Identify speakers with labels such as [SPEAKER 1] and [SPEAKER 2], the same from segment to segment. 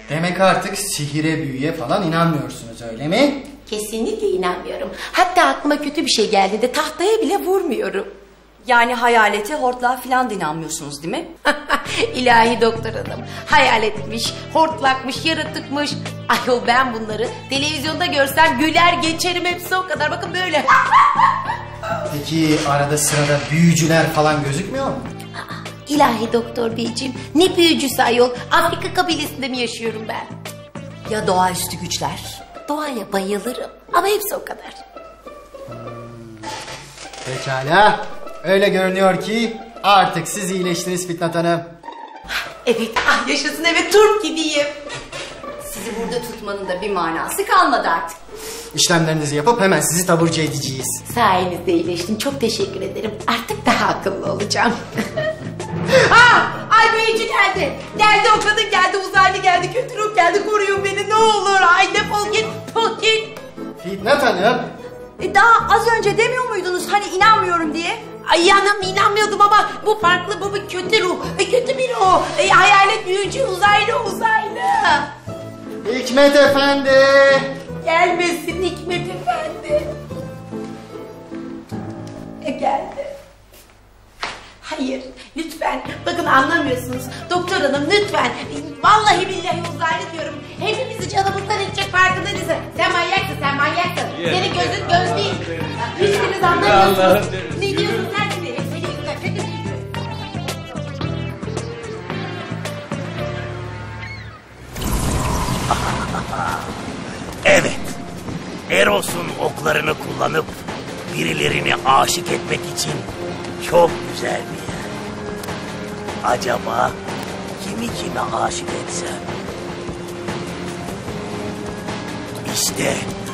[SPEAKER 1] Demek artık sihire, büyüye falan inanmıyorsunuz, öyle mi?
[SPEAKER 2] Kesinlikle inanmıyorum. Hatta aklıma kötü bir şey geldi de tahtaya bile vurmuyorum.
[SPEAKER 3] Yani hayalete, hortlağa falan da inanmıyorsunuz değil mi?
[SPEAKER 2] İlahi doktor hanım. Hayaletmiş, hortlakmış, yaratıkmış. Ayol ben bunları televizyonda görsem güler geçerim, hepsi o kadar. Bakın böyle.
[SPEAKER 1] Peki arada sırada büyücüler falan gözükmüyor mu?
[SPEAKER 2] İlahi doktor beyciğim, ne büyücüsü ayol. Afrika kabilesinde mi yaşıyorum ben?
[SPEAKER 3] Ya doğaüstü güçler?
[SPEAKER 2] Doğaya bayılırım ama hepsi o kadar.
[SPEAKER 1] Pekala. Öyle görünüyor ki artık siz iyileştiniz Fitnat Hanım.
[SPEAKER 2] Evet, yaşasın, evet, turp gibiyim.
[SPEAKER 3] Sizi burada tutmanın da bir manası kalmadı artık.
[SPEAKER 1] İşlemlerinizi yapıp hemen sizi taburcu edeceğiz.
[SPEAKER 2] Sayenizde iyileştim, çok teşekkür ederim. Artık daha akıllı olacağım. Ay büyücü geldi. Geldi, o kadın geldi, uzaylı geldi, kötü ruh geldi, koruyun beni ne olur. Ay defol git, defol git.
[SPEAKER 1] Fitnat Hanım.
[SPEAKER 3] Daha az önce demiyor muydunuz hani inanmıyorum diye?
[SPEAKER 2] Ay anam, inanmıyordum ama bu farklı, bu bir kötü ruh. Kötü bir ruh. Hayalet, büyücü, uzaylı.
[SPEAKER 1] Hikmet Efendi.
[SPEAKER 2] Gelmesin Hikmet Efendi. Geldi. Hayır, lütfen. Bakın anlamıyorsunuz. Doktor hanım lütfen. Vallahi billahi uzaylı diyorum. Hepimizi canımızdan edecek, farkında değilsin. Sen manyaksın. Senin gözün göz değil. Hiçbiriniz anlamıyorsunuz. Ne diyorsun sen şimdi? Seni yüzünden kötü büyücü.
[SPEAKER 4] Evet. Eros'un oklarını kullanıp birilerini aşık etmek için çok güzel bir yer. Acaba kimi kime aşık etsem? İşte.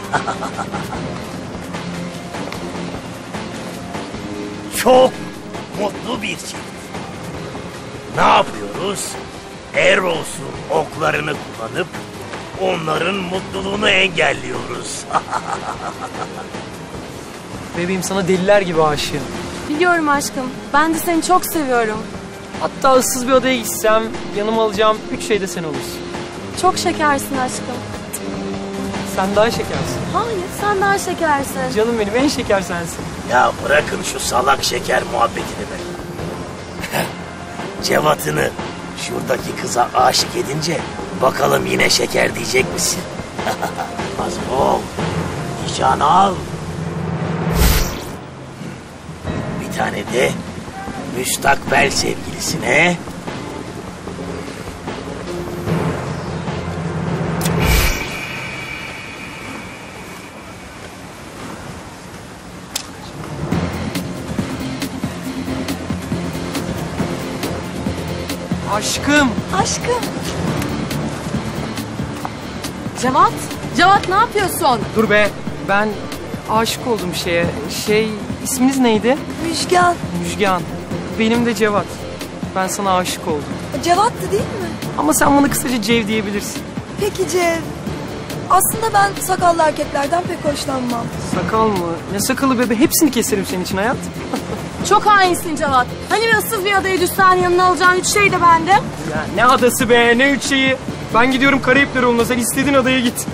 [SPEAKER 4] Çok mutlu bir çift. Ne yapıyoruz? Eros'un oklarını kullanıp onların mutluluğunu engelliyoruz.
[SPEAKER 5] Bebeğim, sana deliler gibi aşığım.
[SPEAKER 6] Biliyorum aşkım. Ben de seni çok seviyorum.
[SPEAKER 5] Hatta ıssız bir odaya gitsem yanıma alacağım 3 şey de sen olursun.
[SPEAKER 6] Çok şekersin aşkım.
[SPEAKER 5] Sen daha şekersin.
[SPEAKER 6] Hayır, sen daha şekersin.
[SPEAKER 5] Canım benim, en şeker sensin.
[SPEAKER 4] Ya bırakın şu salak şeker muhabbetini be. Cevat'ını şuradaki kıza aşık edince bakalım yine şeker diyecek misin? Hazır ol. Nişan al. Bir tane de müstakbel sevgilisine.
[SPEAKER 5] Aşkım.
[SPEAKER 6] Aşkım. Cevat ne yapıyorsun?
[SPEAKER 5] Dur be, ben aşık oldum şeye. İsminiz neydi?
[SPEAKER 6] Müjgan.
[SPEAKER 5] Müjgan. Benim de Cevat. Ben sana aşık oldum.
[SPEAKER 6] Cevat'tı değil mi?
[SPEAKER 5] Ama sen bana kısaca Cev diyebilirsin.
[SPEAKER 6] Peki Cev. Aslında ben sakallı erkeklerden pek hoşlanmam.
[SPEAKER 5] Sakal mı? Ne sakalı bebe? Hepsini keserim senin için hayat.
[SPEAKER 6] Çok hainsin Cevat. Hani bir ıssız bir adaya düşsen yanına alacağın 3 şey de bende.
[SPEAKER 5] Ya ne adası be, ne 3 şeyi. Ben gidiyorum Karayipler Ovalı'na, sen istediğin adaya git.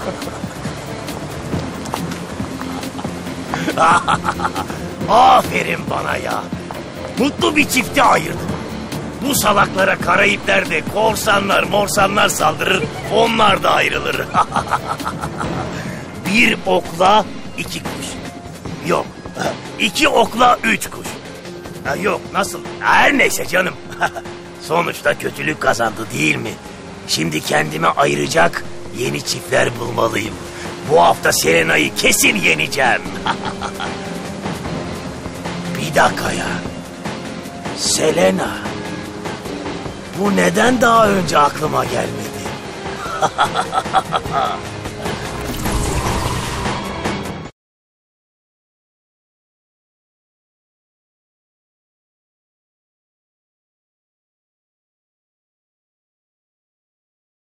[SPEAKER 4] Aferin bana ya. Mutlu bir çifti ayırdım. Bu salaklara Karayipler'de korsanlar saldırır, onlar da ayrılır. Bir okla 2 kuş. Yok, 2 okla 3 kuş. Yok, nasıl? Her neyse canım. Sonuçta kötülük kazandı değil mi? Şimdi kendime ayıracak yeni çiftler bulmalıyım. Bu hafta Selena'yı kesin yeneceğim. Bir dakika ya. Selena. Bu neden daha önce aklıma gelmedi?